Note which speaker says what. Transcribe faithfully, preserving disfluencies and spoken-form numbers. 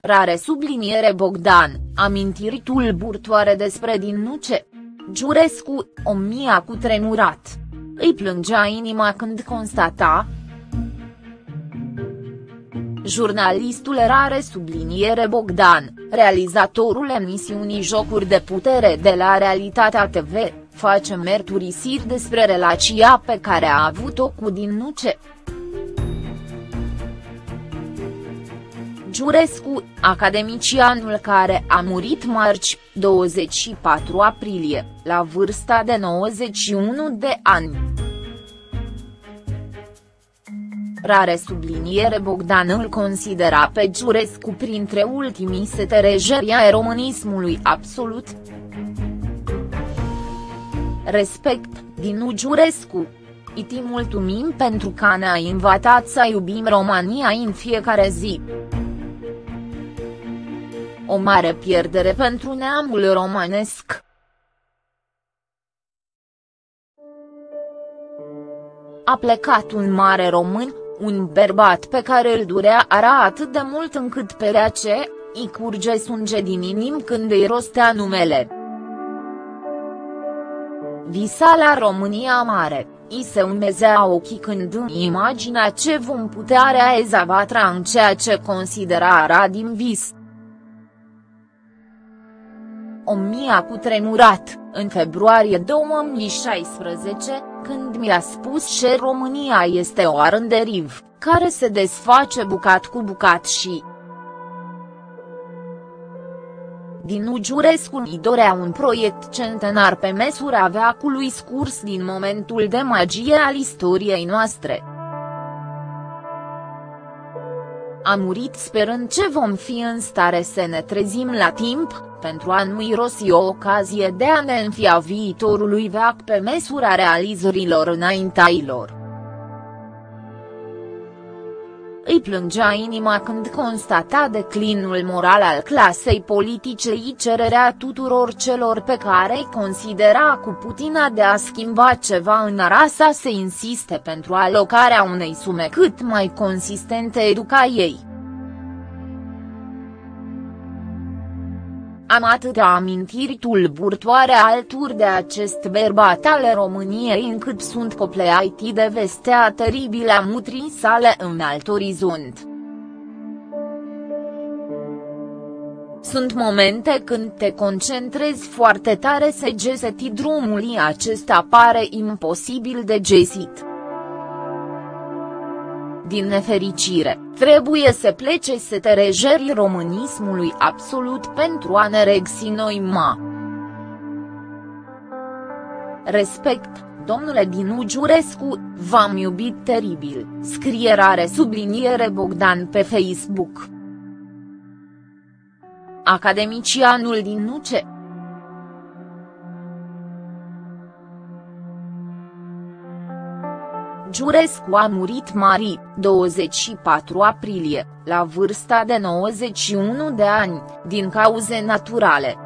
Speaker 1: Rare subliniere Bogdan, amintiri tulburătoare despre Dinuce. Giurescu, omnia cutremurat. Îi plângea inima când constata. Jurnalistul Rare subliniere Bogdan, realizatorul emisiunii Jocuri de putere de la Realitatea T V, face mărturisiri despre relația pe care a avut-o cu Dinuce. Giurescu, academicianul care a murit marți, douăzeci și patru aprilie, la vârsta de nouăzeci și unu de ani. Rare subliniere Bogdan îl considera pe Giurescu printre ultimii seterejeri ai românismului absolut. Respect, Dinu Giurescu. Iti mulțumim pentru că ne-a invitat să iubim România în fiecare zi. O mare pierdere pentru neamul românesc. A plecat un mare român, un bărbat pe care îl durea ara atât de mult încât perea ce îi curge sânge din inim când îi rostea numele. Visa la România mare, îi se umezea ochii când în imaginea ce vom putea realiza va tra în ceea ce considera ara din vis. Omnia cutremurat, în februarie două mii șaisprezece, când mi-a spus că România este o arânderiv, care se desface bucat cu bucat și Dinu Giurescu îi dorea un proiect centenar pe măsura veacului scurs din momentul de magie al istoriei noastre. A murit sperând ce vom fi în stare să ne trezim la timp, pentru a nu irosi o ocazie de a ne înfia viitorului veac pe măsura realizărilor înaintailor. Îi plângea inima când constata declinul moral al clasei politice și cererea tuturor celor pe care îi considera cu putina de a schimba ceva în rasa să insiste pentru alocarea unei sume cât mai consistente educației. Am atâtea amintiri tulburătoare alături de acest bărbat al României încât sunt copleaiti de vestea teribilă a mutrii sale în alt orizont. Sunt momente când te concentrezi foarte tare să geseti drumul și acesta pare imposibil de găsit. Din nefericire, trebuie să plece seterejerii românismului absolut pentru a ne regăsi noi ma. Respect, domnule Dinu Giurescu, v-am iubit teribil, scrie Rare subliniere Bogdan pe Facebook. Academicianul Dinuce. Giurescu a murit marți, douăzeci și patru aprilie, la vârsta de nouăzeci și unu de ani, din cauze naturale.